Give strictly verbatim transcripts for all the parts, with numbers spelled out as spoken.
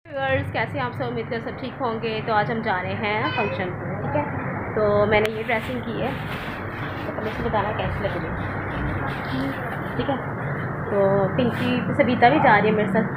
Viewers, कैसे आप सब? उम्मीद कर सब ठीक होंगे। तो आज हम जा रहे हैं फंक्शन पर, ठीक है। तो मैंने ये ड्रेसिंग की है, तो कल से बताना कैसी लग रही है, ठीक है। तो पिंकी सबिता भी जा रही है मेरे साथ।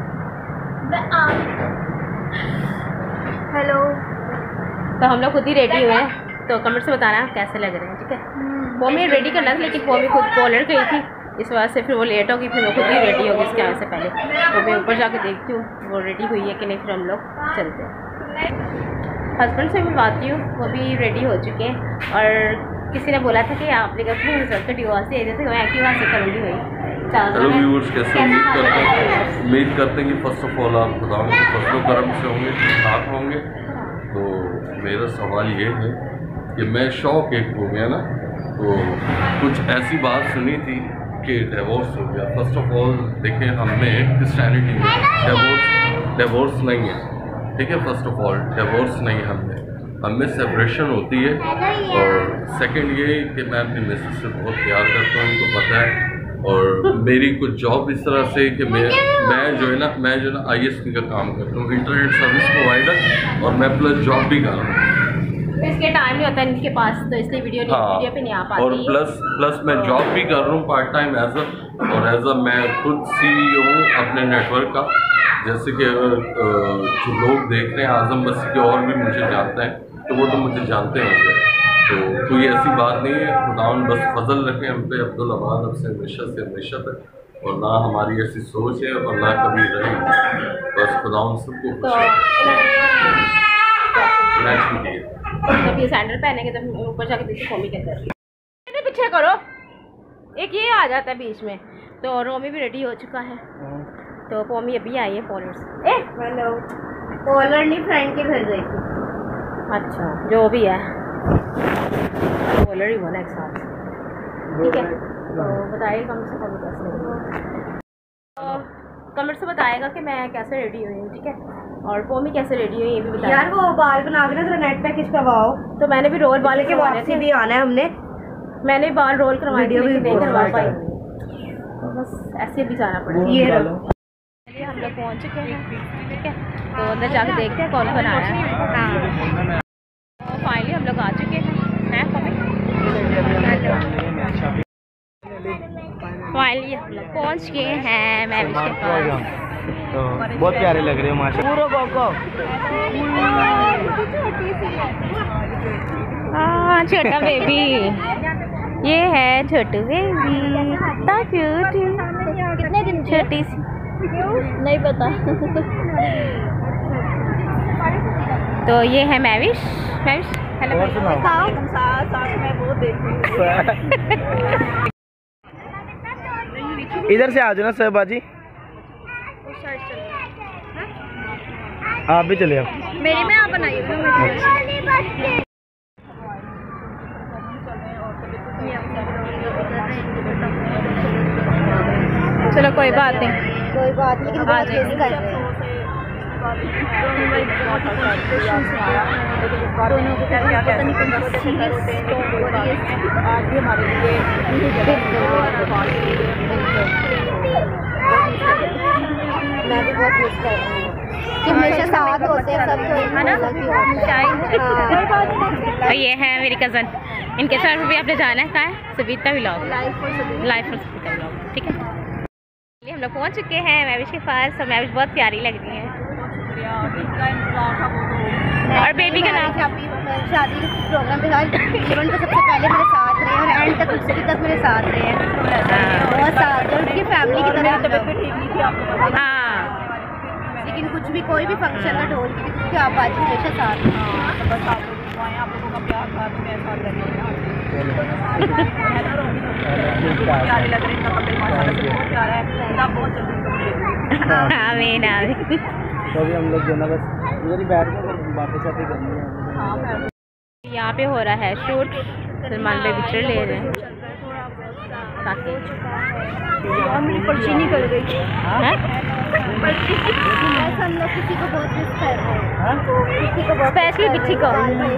हेलो। तो हम लोग खुद ही रेडी हुए हैं, तो कमेंट से बताना कैसे लग रहे हैं, ठीक है। वो मैं रेडी करना था, लेकिन वो भी खुद कॉलर गई थी, इस वजह से फिर वो लेट होगी, फिर वो खुद ही रेडी होगी इसके आने से पहले। तो मैं ऊपर जाके देखती हूँ वो रेडी हुई है कि नहीं, फिर हम लोग चलते हैं। हस्बैंड से मिलवाती हूँ, वो भी रेडी हो चुके हैं। और किसी ने बोला था कि आपने अपने रिजल्ट तो डिवोर्स से जैसे मैं एक्टिवा से करूँगी हुई। हेलो व्यूअर्स, कैसे उम्मीद करते हैं उम्मीद करते हैं कि फर्स्ट ऑफ ऑल आप खुदा के फजलो करम से होंगे, ठीक ठाक होंगे। तो मेरा सवाल ये है कि मैं शौक एक हो गया ना, तो कुछ ऐसी बात सुनी थी कि डिवोर्स हो गया। फर्स्ट ऑफ ऑल देखें, हमें क्रिश्चियनिटी में डिवोर्स डिवोर्स नहीं है, ठीक है। फर्स्ट ऑफ ऑल डिवोर्स नहीं है, हमें हमें सेपरेशन होती है। और सेकंड ये कि मैं अपनी मिसेस से बहुत प्यार करता हूँ, उनको पता है। और मेरी कुछ जॉब इस तरह से कि मैं मैं जो है ना मैं जो है ना आई एस पी का काम करता हूँ, इंटरनेट सर्विस प्रोवाइडर, और मैं प्लस जॉब भी कर रहा हूँ। इसके टाइम नहीं होता है इनके पास, तो इसलिए वीडियो नहीं, हाँ, वीडियो पे नहीं आ पाती। और प्लस प्लस मैं जॉब भी कर रहा हूँ पार्ट टाइम एज अ, और एज अ मैं खुद सी ई ओ हूँ अपने नेटवर्क का। जैसे कि अगर जो लोग देख रहे हैं आजम बस्ती के और भी मुझे जानते हैं, तो वो तो मुझे जानते होंगे। तो कोई ऐसी बात नहीं है, खुदावन बस फजल रखें हम पे अब्दुल आबाद अब से हमेशा से हमेशा तक। और ना हमारी ऐसी सोच है और ना कभी रही, बस खुदावन सबको खुश रखे। जब ये सैंडल पहनेंगे तो ऊपर जाके देखिए कॉमी के अंदर पीछे करो, एक ये आ जाता है बीच में। तो रोमी भी रेडी हो चुका है, तो पोमी अभी आई है कॉलर से। ए हेलो, कॉलर नहीं, फ्रेंड के घर गई थी। अच्छा, जो भी है कॉलर ही बोला एक साथ, ठीक है। तो बताइए कम से कम कैसे लग, कमेंट से बताएगा कि मैं कैसे रेडी हुई हूँ, ठीक है। और पोमी कैसे रेडी हुई ये भी बताइए। यार वो बाल बना के ना तो नेट पैकेज करवाओ। तो मैंने भी रोल बाल के वाले से भी आना है, हमने मैंने बाल रोल करवाए थे, लेकिन नहीं करवा पाई, तो बस ऐसे भी जाना पड़ेगा। ये चलिए हम लोग पहुँच चुके हैं, ठीक है। तो अंदर जाके देखते हैं कौन कौन आया है। तो फाइनली हम लोग आ चुके हैं, हैं फाइनली हम लोग पहुँच गए हैं मैविश के पास। तो बहुत प्यारे लग रहे हो माशाल्लाह। हाँ, छोटा बेबी, ये है छोटू बेबी, इतना क्यूट। कितने दिन छोटी सी नहीं पता। तो ये है मैविश। मैविश हेलो, इधर से आ जाओ ना सहबाजी, आप भी चले आओ। मेरी में आप बनाइए। चलो कोई बात नहीं, कोई बात नहीं, लेकिन आ जाएंगे। दोनों को क्या पता नहीं कौन सी आज भी हमारे लिए मैं भी बहुत मिस कर रही हूँ कि हमेशा साथ होते हैं सब, है ना। और ये है मेरी कज़न, इनके साथ भी आपने जाना है। कहाँ है? सबिता व्लॉग, लाइफ और सबिता व्लॉग, ठीक है। हम लोग पहुँच चुके हैं मैविश के पास, और मैविश बहुत प्यारी लग रही है। और बेबी का नाम शादी प्रोग्राम पे इवेंट तो सबसे पहले मेरे साथ रहे और एंड तक उसकी तक मेरे साथ रहे हैं, बहुत साथ, और उनकी फैमिली की तरह। तबीयत भी ठीक नहीं थी आपको, हाँ, लेकिन कुछ भी कोई भी फंक्शन ना ढोल की क्योंकि आप आज हमेशा साथ हैं। बस आप लोग आप लोगों का प्यार था तो मैं साथ प्यारे लग रहे हैं, माशाल्लाह से बहुत प्यारा है, आप बहुत जल्दी। आमीन आमीन। तो अभी हम लोग जो ना बस इधर ही बैठ के बातें शातें करनी है। यहाँ पे हो रहा है शूट, सलमान भाई पिक्चर ले रहे हैं। मेरी पर्ची निकल गई है, हम लोग किसी को बहुत मिस कर रहे हैं, किसी को स्पेशली किसी को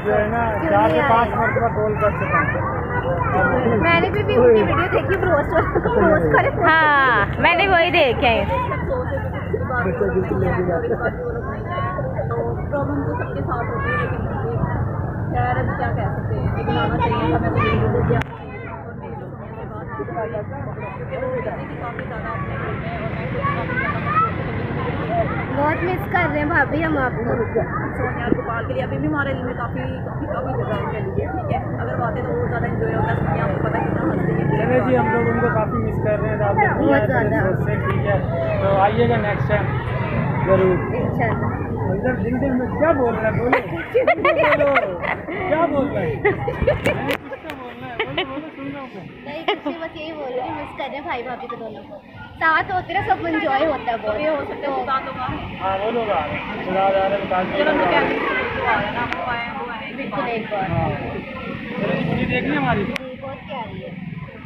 मैंने भी, भी उनकी वीडियो देखी, रोस्ट करे। हाँ, मैंने वही देखे। तो प्रॉब्लम तो सबके साथ होती है, लेकिन खैर अभी क्या कह सकते हैं, लेकिन आना चाहिए था। मैं तो यही बोल दिया और मेरी तो सुनने के बाद क्योंकि वो काफ़ी ज़्यादा अपने घर में और मैं खुद काफ़ी ज़्यादा बहुत मिस कर रहे हैं भाभी हम आपको। सोनिया गोपाल के लिए अभी भी हमारे दिल में काफ़ी काफ़ी काफ़ी जगह के लिए, ठीक है। अगर बातें तो बहुत ज़्यादा एंजॉय होता है, सोनिया आपको पता कितना हंसती है। चलिए जी, हम लोग उनको काफ़ी मिस कर रहे हैं, आप लोग बहुत ज़्यादा। ठीक है, तो आइएगा नेक्स्ट टाइम जरूर। इधर दिल दिल में क्या बोल रहे हैं, बोलो बोलो क्या बोल रहे हैं, किसका बोलना है, बोलो बोलो, सुन रहा हूँ मैं। नहीं कुछ नहीं, बस यही बोल रहे हैं, मिस कर रहे हैं भाई भाभी को दोनों को। साथ होते ना सब एंजॉय होता है बहुत। हो सकता है बता दूँगा। हाँ वो लोग आ रहे हैं, खुदा जा रहे हैं, बता चलो हम लोग क्या दो। आ रहे हैं ना, वो आए वो आए बिल्कुल एक बार। हाँ चलो पूरी देखनी हमारी बहुत प्यारी है।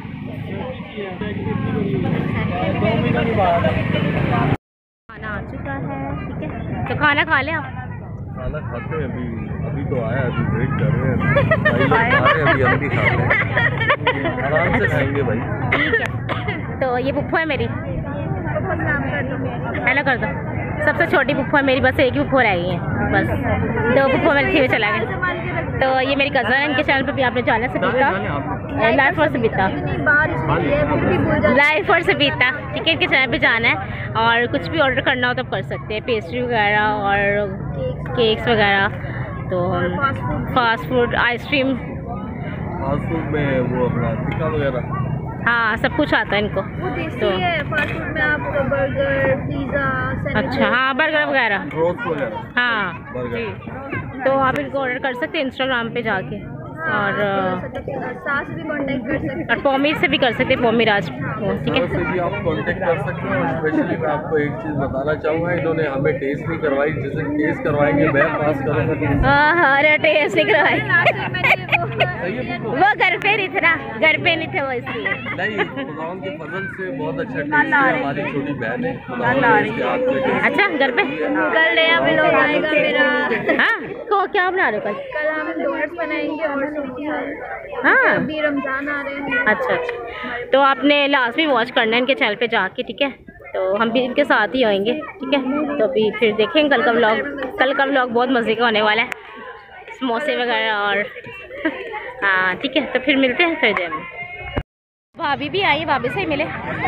दो महीनों की बात है। खाना आ चुका है, ठीक है, तो खाना खा लें आप। खाना खाते हैं अभी, अभी तो आया, अभी वेट कर रहे हैं भाई लोग खा रहे हैं, अभी हम भी खाते हैं, आराम से खाएंगे भाई। ठीक है, तो ये पुप्पो है मेरी, हेलो कर दो। सबसे छोटी पुप्पो है मेरी, बस एक ही पुप्पो रह गई है, बस दो पुप्पो मेरे थी में चला गए। तो ये मेरी कज़न है, इनके चैनल पर भी आपने जाना, सबिता, लाइफ और सबिता, लाइफ और सबिता, ठीक है, इनके चैनल पे जाना है। और कुछ भी ऑर्डर करना हो तो कर सकते हैं, पेस्ट्री वगैरह और केक्स वगैरह, तो fast food, ice cream, fast food में वो अपना टिक्का वगैरह, हाँ सब कुछ आता है इनको। तो फास्ट फूड में आप बर्गर, पिज़्ज़ा, अच्छा, हाँ बर्गर वगैरह, रोस्ट वगैरह, हाँ बर्गर। जी, तो आप इनको ऑर्डर कर सकते हैं इंस्टाग्राम पे जाके, और सास भी कांटेक्ट कर सकते हैं। और पोमी से भी कर सकते हैं, पोमी राज, ठीक है। से भी आप कांटेक्ट कर सकते हैं। और स्पेशली मैं आपको एक चीज़ बताना चाहूँगा, इन्होंने हमें टेस्ट नहीं करवाई, जिसे टेस्ट करवाएंगे मैं पास करूँगा। हाँ हाँ, अरे टेस्ट नहीं करवाई, सही है बिल्कुल। वो घर पे नहीं थे ना, घर पे नहीं थे वो, इसलिए नहीं, खुदावन के फजल से बहुत अच्छा टेस्ट है, हमारी छोटी बहन है, खुदावन ने इसके हाथ में टेस्ट। अच्छा घर पे कल नया भी लोग आएगा मेरा। हाँ, तो क्या बना रहे हो कल? कल हम डोनट्स बनाएंगे और हाँ अभी रमजान आ रहे हैं। अच्छा अच्छा, तो आपने लास्ट में वॉच करना है इनके चैनल पे जाके, ठीक है, तो हम भी इनके साथ ही होंगे, ठीक है। तो अभी फिर देखेंगे कल का व्लॉग, कल का व्लॉग बहुत मज़े का होने वाला है, समोसे वगैरह और हाँ ठीक है, तो फिर मिलते हैं फिर दिन। भाभी भी आई, भाभी से ही मिले,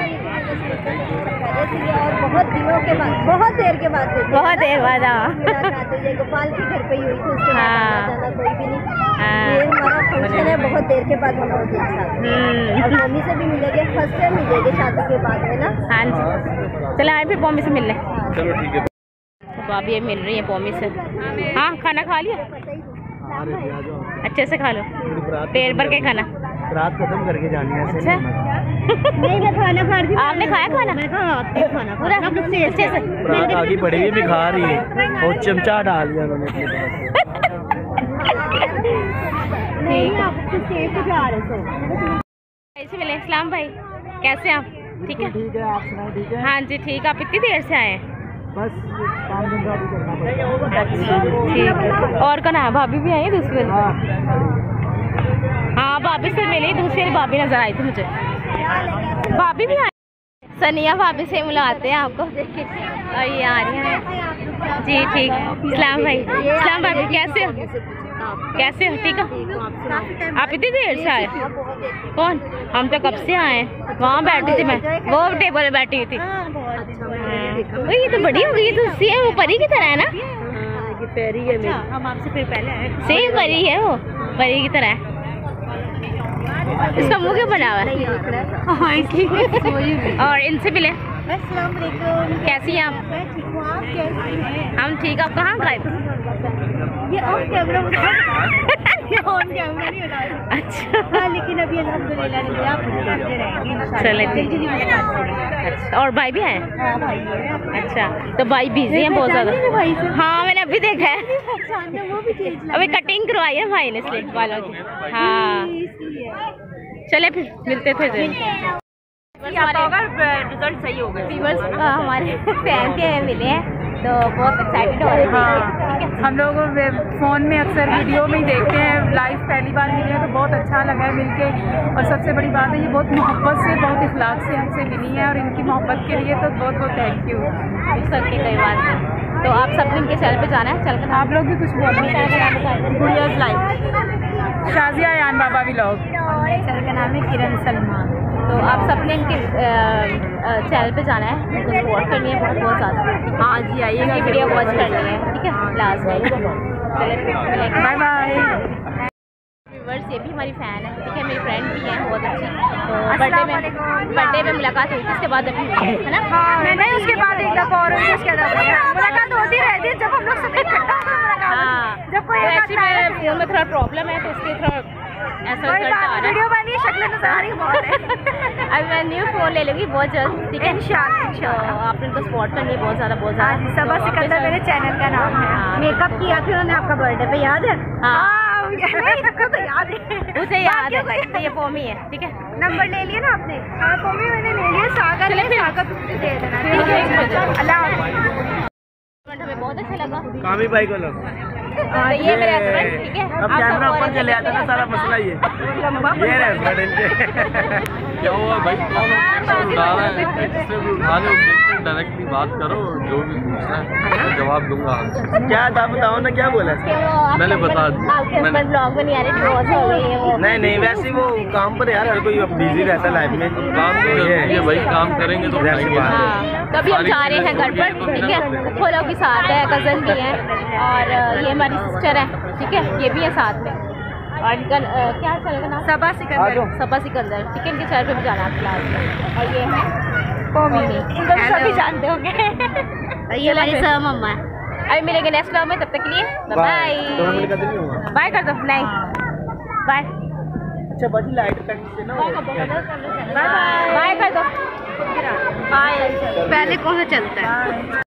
और बहुत दिनों के बाद, बहुत देर के बाद बहुत देर बाद। हाँ गोपाल के घर पे ही हुई थी, उसके हाँ। बाद जाना कोई भी नहीं। हाँ। ये हमारा फंक्शन है, बहुत देर के बाद हम लोग एक साथ हैं। और मम्मी से भी मिलेंगे, फर्स्ट टाइम मिलेंगे शादी के बाद, है ना। हाँ जी, चलो आए फिर पौमी से मिल लें। चलो ठीक है। तो भाभी मिल रही है पौमी से। हाँ खाना खा लिया, अच्छे से खा लो, पेट भर के खाना, रात खत्म करके जानी है। अच्छा नहीं मैं खाना खा रही हूँ। आपने खाया खाना? मैं खाया खाना पूरा अच्छे से। रात आगे पड़ी हुई भी खा रही है और चमचा डाल दिया उन्होंने अपने पास। नहीं आप स्टेज पे जा रहे थे। कैसे मिले इस्लाम भाई, कैसे आप? ठीक है, ठीक है, आप सुनाओ। ठीक है, हाँ जी ठीक। आप इतनी देर से आए हैं? बस काम धंधा भी करना पड़ता है। अच्छा ठीक है। और कौन है? भाभी भी आई है दूसरी? हाँ हाँ भाभी से मिली, दूसरी भाभी नजर आई थी मुझे। भाभी भी आई, सनिया भाभी से मिलाते हैं आपको। और ये आ रही हैं जी, ठीक। इस्लाम भाई, इस्लाम भाभी कैसे हो? कैसे हो? ठीक हो? आप इतनी देर से आए? कौन? हम तो कब से आए हैं, वहाँ बैठी थी मैं, वो टेबल पे बैठी हुई थी। ओ, ये तो बड़ी हो गई, तो सेम वो परी की तरह है ना? ये पैरी है मेरी। हम आपसे फिर पहले आए। सेम परी है वो, परी की तरह है। इसका मुंह क्यों बना हुआ है? हाँ इसलिए। और इनसे मिले, अस्सलाम वालेकुम। कैसी हैं आप? मैं ठीक हूँ, आप कैसी हैं? हम ठीक। आप कहाँ गए? ये ऑन कैमरा ये ऑन कैमरा नहीं होता है। अच्छा हाँ लेकिन अभी अल्हम्दुलिल्लाह नहीं, आप मुझे करते रहेंगे। चले ठीक। अच्छा, और भाई भी आए? हाँ भाई है। अच्छा, तो भाई बिजी हैं बहुत ज़्यादा? भाई से हाँ मैंने अभी देखा है, पहचानना, वो भी चीज अभी कटिंग करवाई है भाई ने इसलिए बालों की। हाँ चले फिर मिलते थे दिन। रिजल्ट सही हो गए। व्यूअर्स हमारे फैन के मिले हैं तो बहुत एक्साइटेड हो रहे हैं। हाँ, हम लोग फ़ोन में अक्सर वीडियो में ही देखते हैं, लाइव पहली बार मिले हैं तो बहुत अच्छा लगा है मिलके। और सबसे बड़ी बात है ये बहुत मोहब्बत से, बहुत इखलाक से हमसे मिली है और इनकी मोहब्बत के लिए तो बहुत बहुत थैंक यू। सबकी कोई बात नहीं। तो आप सब इनके चैनल पे जाना है, चल कर आप लोग भी कुछ बोलो। गुड़ियाज़ लाइफ, शाजिया यान बाबा व्लॉग। चैनल का नाम है किरण सलमान। तो आप सबने इनके चैनल पे जाना है, इनको सपोर्ट करनी है बहुत बहुत ज़्यादा। हाँ जी, आइए इनकी वीडियो वॉच करनी है, ठीक है लास्ट में। चले बाय बाय। व्यूवर्स, ये भी हमारी फ़ैन है, ठीक है, मेरी फ्रेंड भी है बहुत अच्छी। तो बर्थडे में बर्थडे में मुलाकात हुई थी, उसके बाद अभी है ना। हाँ, मैंने उसके बाद एक दफ़ा और उसके मुलाकात होती रहती है जब हम लोग सब इकट्ठा होकर मुलाकात होती है। जब कोई एक्चुअली मेरे फ़ोन में थोड़ा प्रॉब्लम है, तो उसके थोड़ा ऐसा रिजल्ट आ रहा है। वीडियो बनी, शक्ल नजर आ रही है बहुत है। अब मैं न्यू फ़ोन ले लूँगी बहुत जल्द, ठीक है इंशाल्लाह तो इंशाल्लाह। आप इनको सपोर्ट करनी है बहुत ज़्यादा बहुत हाँ जी, ज़्यादा। सबा तो सिकंदर आपके मेरे चैनल का नाम है। हाँ। मेकअप किया था उन्होंने आपका बर्थडे पे, याद है? हाँ। इसको तो याद है, उसे याद है, तो ये पोमी है, ठीक है। नंबर ले लिया ना आपने? हाँ मम्मी मैंने ले लिया। सागर चले है, फिर। सागर तुमसे दे देना, ठीक है, ठीक है? अल्लाह हाफ़िज़। हमें बहुत अच्छा लगा। कामी भाई को लो। तो ये मेरे हस्बैंड, ठीक है। अब आप कैमरा सब ऊपर चले आता है ना, सारा मसला ये ये रहे हस्बैंड इनके। क्या हुआ भाई, कौन उठा रहा है? जिससे भी उठा लो, मुझसे डायरेक्टली बात करो, जो भी पूछना है मैं जवाब दूंगा। क्या था बताओ ना, क्या बोला? कि वो मैंने बता दिया। आपके हस्बैंड ब्लॉग में नहीं आ रहे, डिवोर्स हो गई है वो। नहीं नहीं, वैसे ही वो काम पर यार, हर कोई अब बिजी रहता है लाइफ में। काम तो जरूरी है भाई, काम करेंगे तो जैसी खाएंगे। बात है। हाँ, तो अभी हम जा रहे हैं घर पर, ठीक है। खोलो भी साथ है, कज़न भी है, और ये हमारी सिस्टर है, ठीक है, ये भी है साथ में। और इनका अ, क्या चलेगा नाम? सबा सिकंदर। सबा सिकंदर, ठीक है, इनके चैनल पे भी जाना है क्लास में। और ये है पोमी, पोमी। इनको तो सभी जानते होंगे। ये हमारी सब मम्मा है। अभी मिलेंगे नेक्स्ट व्लॉग में, तब तक के लिए बाय दो मिनट का तो नहीं होगा। बाय कर दो, नहीं बाय अच्छा बाजी लाइट कट से ना बाय कर दो बाय। पहले कौन सा चलता है?